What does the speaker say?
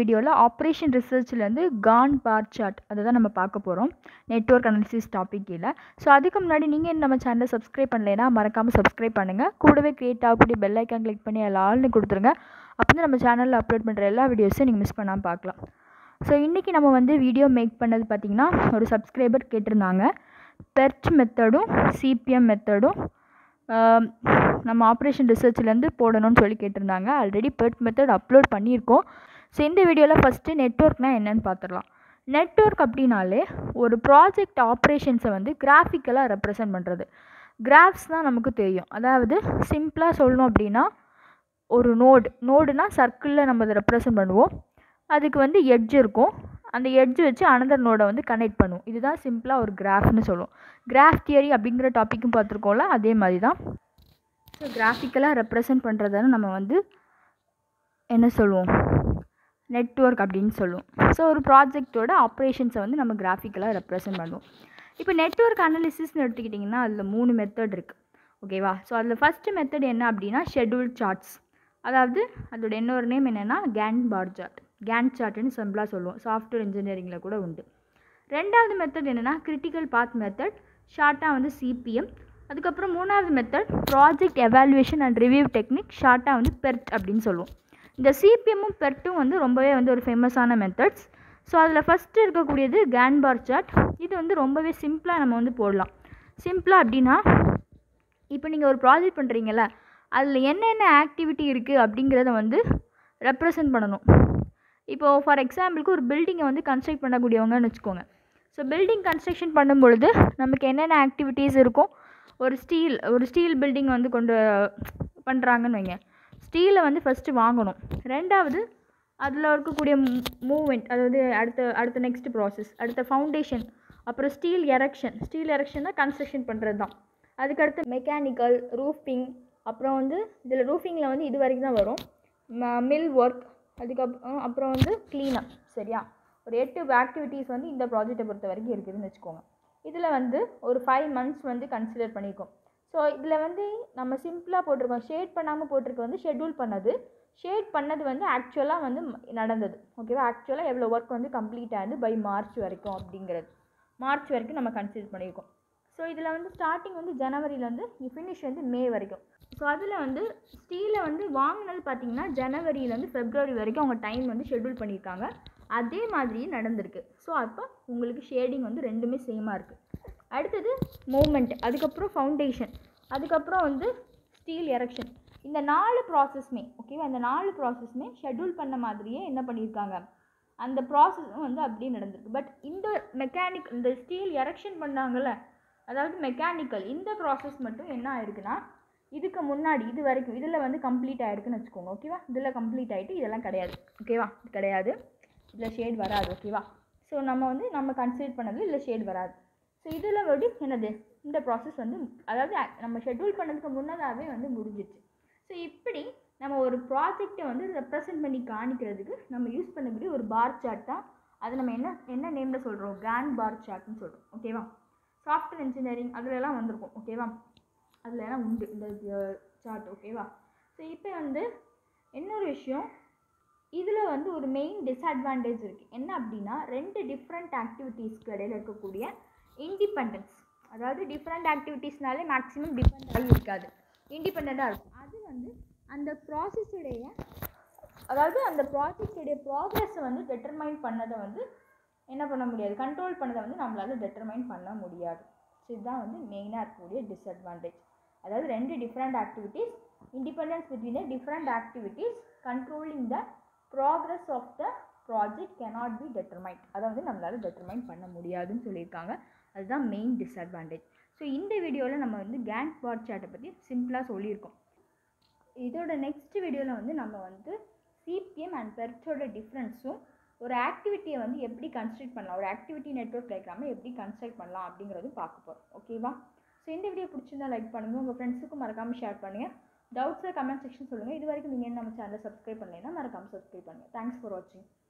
வீடியோவில் ஆப்ரேஷன் ரிசர்ச்லேருந்து Gantt bar chart அதை தான் நம்ம பார்க்க போகிறோம் நெட்வொர்க் அனாலிசிஸ் டாபிக் கீழே. ஸோ அதுக்கு முன்னாடி நீங்கள் நம்ம சேனலை சப்ஸ்கிரைப் பண்ணலைன்னா மறக்காமல் சப்ஸ்கிரைப் பண்ணுங்கள். கூடவே கிரியேட் ஆகக்கூடிய பெல் ஐக்கான் கிளிக் பண்ணி அதில் ஆல்னு கொடுத்துருங்க. அப்போ தான் நம்ம சேனலில் அப்லோட் பண்ணுற எல்லா வீடியோஸும் நீங்கள் மிஸ் பண்ணாமல் பார்க்கலாம். ஸோ இன்றைக்கி நம்ம வீடியோ மேக் பண்ணது பார்த்திங்கன்னா ஒரு சப்ஸ்கிரைபர் கேட்டிருந்தாங்க. பெர்ச் மெத்தடும் சிபிஎம் மெத்தடும் நம்ம ஆப்ரேஷன் ரிசர்ச்லேருந்து போடணும்னு சொல்லி கேட்டிருந்தாங்க. ஆல்ரெடி பெர்ச் மெத்தட் அப்லோட் பண்ணியிருக்கோம். ஸோ இந்த வீடியோவில் ஃபஸ்ட்டு நெட்வொர்க்னால் என்னென்னு பார்த்துடலாம். நெட்வொர்க் அப்படின்னாலே ஒரு ப்ராஜெக்ட் ஆப்ரேஷன்ஸை கிராஃபிக்கலாக ரெப்ரசன்ட் பண்ணுறது. கிராஃப்ஸ் தான் நமக்கு தெரியும். அதாவது சிம்பிளாக சொல்லணும் அப்படின்னா ஒரு நோடுனா சர்க்கிளில் நம்ம அதை ரெப்ரசன்ட் பண்ணுவோம். அதுக்கு எட்ஜ் இருக்கும். அந்த எட்ஜ் வச்சு அனதர் நோடை கனெக்ட் பண்ணுவோம். இதுதான் சிம்பிளாக ஒரு கிராஃப்னு சொல்லுவோம். கிராஃப் தியரி அப்படிங்கிற டாப்பிக்கும் பார்த்துருக்கோம்ல, அதே மாதிரி தான். ஸோ கிராஃபிக்கலாக ரெப்ரசன்ட் பண்ணுறதான நம்ம என்ன சொல்லுவோம், நெட்வொர்க் அப்படின்னு சொல்லுவோம். ஸோ ஒரு ப்ராஜெக்டோட ஆப்ரேஷன்ஸை நம்ம கிராஃபிக்கலாக ரெப்ரசன்ட் பண்ணுவோம். இப்போ நெட்வொர்க் அனாலிசிஸ்னு எடுத்துக்கிட்டிங்கன்னா அதில் 3 மெத்தட் இருக்குது. ஓகேவா? ஸோ அதில் ஃபஸ்ட்டு மெத்தட் என்ன அப்படின்னா ஷெட்யூல் சார்ட்ஸ். அதாவது அதோட இன்னொரு நேம் என்னென்னா கேன் பார் சார்ட், கேன் சார்ட்டுன்னு சிம்பிளாக சொல்லுவோம். சாஃப்ட்வேர் இன்ஜினியரிங்கில் கூட உண்டு. ரெண்டாவது மெத்தட் என்னென்னா கிரிட்டிக்கல் பாத் மெத்தட், ஷார்ட்டாக சிபிஎம். அதுக்கப்புறம் மூணாவது method project evaluation and review technique, ஷார்ட்டாக பெர்ட் அப்படின்னு சொல்லுவோம். இந்த சிபிஎம்மும் பெர்ட்டும் ரொம்பவே ஒரு ஃபேமஸான மெத்தட்ஸ். ஸோ அதில் ஃபஸ்ட்டு இருக்கக்கூடியது கேன் பார் சார்ட். இது ரொம்பவே சிம்பிளாக நம்ம போடலாம். சிம்பிளாக அப்படின்னா இப்போ நீங்கள் ஒரு ப்ராஜெக்ட் பண்ணுறீங்கள, அதில் என்னென்ன ஆக்டிவிட்டி இருக்குது அப்படிங்கிறத ரெப்ரசன்ட் பண்ணணும். இப்போது ஃபார் எக்ஸாம்பிளுக்கு ஒரு பில்டிங்கை கன்ஸ்ட்ரக்ட் பண்ணக்கூடியவங்கன்னு வச்சுக்கோங்க. ஸோ பில்டிங் கன்ஸ்ட்ரக்ஷன் பண்ணும்பொழுது நமக்கு என்னென்ன ஆக்டிவிட்டீஸ் இருக்கும். ஒரு ஸ்டீல் பில்டிங் கொண்டு பண்ணுறாங்கன்னு வைங்க. ஸ்டீலை ஃபஸ்ட்டு வாங்கணும். ரெண்டாவது அதில் இருக்கக்கூடிய மூவ்மெண்ட், அதாவது அடுத்த நெக்ஸ்ட் ப்ராசஸ், அடுத்த ஃபவுண்டேஷன், அப்புறம் ஸ்டீல் எரெக்ஷன் தான் கன்ஸ்ட்ரக்ஷன் பண்ணுறது தான். அதுக்கடுத்து மெக்கானிக்கல், ரூஃபிங், அப்புறம் இதில் ரூஃபிங்கில் இது வரைக்கும் தான் வரும். மில் ஒர்க், அப்புறம் க்ளீனப். சரியா? ஒரு 8 ஆக்டிவிட்டீஸ் இந்த ப்ராஜெக்டை பொறுத்த வரைக்கும் இருக்குதுன்னு வச்சுக்கோங்க. இதில் ஒரு 5 months கன்சிடர் பண்ணியிருக்கோம். ஸோ இதில் நம்ம சிம்பிளாக போட்டிருக்கோம். ஷேட் பண்ணாமல் போட்டிருக்க ஷெட்யூல் பண்ணது. ஷேட் பண்ணது ஆக்சுவலாக நடந்தது. ஓகேவா? ஆக்சுவலாக எவ்வளோ ஒர்க் கம்ப்ளீட் ஆகுது பை மார்ச் வரைக்கும் அப்படிங்கிறது. மார்ச் வரைக்கும் நம்ம கன்சிடர் பண்ணியிருக்கோம். ஸோ இதில் ஸ்டார்டிங் ஜனவரியிலேருந்து ஃபினிஷ் மே வரைக்கும். ஸோ அதில் ஸ்டீலை வாங்கினது பார்த்திங்கன்னா ஜனவரியிலேருந்து ஃபெப்ரவரி வரைக்கும் அவங்க டைம் ஷெட்யூல் பண்ணியிருக்காங்க. அதே மாதிரியே நடந்திருக்கு. ஸோ அப்போ உங்களுக்கு ஷேடிங் ரெண்டுமே சேமாக இருக்குது. அடுத்தது மூமெண்ட், அதுக்கப்புறம் ஃபவுண்டேஷன், அதுக்கப்புறம் ஸ்டீல் எரெக்ஷன். இந்த 4 ப்ராசஸ்மே ஓகேவா? இந்த 4 ப்ராசஸ்மே ஷெட்யூல் பண்ண மாதிரியே என்ன பண்ணியிருக்காங்க, அந்த ப்ராசஸும் அப்படியே நடந்திருக்கு. பட் இந்த ஸ்டீல் எரெக்ஷன் பண்ணாங்கள்ல, அதாவது மெக்கானிக்கல், இந்த ப்ராசஸ் மட்டும் என்ன ஆயிருக்குன்னா இதுக்கு முன்னாடி இது வரைக்கும் இதில் கம்ப்ளீட் ஆகிருக்குன்னு வச்சுக்கோங்க. ஓகேவா? இதில் கம்ப்ளீட் ஆகிட்டு இதெல்லாம் கிடையாது. ஓகேவா? இது கிடையாது, இதில் ஷேட் வராது. ஓகேவா? ஸோ நம்ம கன்சிடர் பண்ணது இதில் ஷேட் வராது. ஸோ இதில் என்னது, இந்த ப்ராசஸ் அதாவது நம்ம ஷெட்யூல் பண்ணதுக்கு முன்னதாகவே முடிஞ்சிச்சு. ஸோ இப்படி நம்ம ஒரு ப்ராஜெக்டை ரெப்ரசன்ட் பண்ணி காணிக்கிறதுக்கு நம்ம யூஸ் பண்ணக்கூடிய ஒரு பார் சார்ட் தான். அது நம்ம என்ன நேமில் சொல்கிறோம், கேன் பார் சார்ட்னு சொல்கிறோம். ஓகேவா? சாஃப்ட்வேர் இன்ஜினியரிங் அதிலெல்லாம் வந்திருக்கும். ஓகேவா? அதிலெல்லாம் உண்டு இந்த சார்ட். ஓகேவா? ஸோ இப்போ இன்னொரு விஷயம், இதில் ஒரு மெயின் டிஸ்அட்வான்டேஜ் இருக்குது. என்ன அப்படின்னா 2 டிஃப்ரெண்ட் ஆக்டிவிட்டீஸ்க்கு இடையில் இருக்கக்கூடிய இண்டிபெண்டன்ஸ். அதாவது டிஃப்ரெண்ட் ஆக்டிவிட்டீஸ்னாலே மேக்ஸிமம் டிபெண்டாகி இருக்காது, இண்டிபெண்ட்டாக இருக்கும். அது அந்த ப்ராசஸுடைய, அதாவது அந்த ப்ராஜெக்டுடைய ப்ராக்ரஸை டெட்டர்மைன் பண்ணதை என்ன பண்ண முடியாது, கண்ட்ரோல் பண்ணதை நம்மளால் டெட்டர்மைன் பண்ண முடியாது. ஸோ இதுதான் மெயினாக இருக்கக்கூடிய டிஸ்அட்வான்டேஜ். அதாவது 2 different activities, independence between the different activities, controlling the progress of the project cannot be determined. அதை நம்மளால் டெட்டர்மைன் பண்ண முடியாதுன்னு சொல்லியிருக்காங்க. அதுதான் மெயின் டிஸ்அட்வான்டேஜ். ஸோ இந்த வீடியோவில் நம்ம கேன் பார் சார்ட்டை பற்றி சிம்பிளாக சொல்லியிருக்கோம். இதோட நெக்ஸ்ட் வீடியோவில் நம்ம சிபிஎம் அண்ட் பெர்ட்டோட டிஃப்ரென்ஸும், ஒரு ஆக்டிவிட்டியை எப்படி கன்ஸ்ட்ரக்ட் பண்ணலாம், ஒரு ஆக்டிவிட்டி நெட்வொர்க் டயக்ராமை எப்படி கன்ஸ்ட்ரக்ட் பண்ணலாம் அப்படிங்கிறது பார்க்க போகிறோம். ஓகேவா? ஸோ இந்த வீடியோ பிடிச்சிருந்தா லைக் பண்ணுங்கள், உங்கள் ஃப்ரெண்ட்ஸுக்கும் மறக்காமல் ஷேர் பண்ணுங்கள். டவுட்ஸை கமெண்ட் செக்ஷன் சொல்லுங்கள். இது வரைக்கும் நீங்கள் நம்ம சேனலை சப்ஸ்கிரைப் பண்ணலைன்னா மறக்காமல் சப்ஸ்கிரைப் பண்ணுங்கள். தேங்க்ஸ் ஃபார் வாட்சிங்.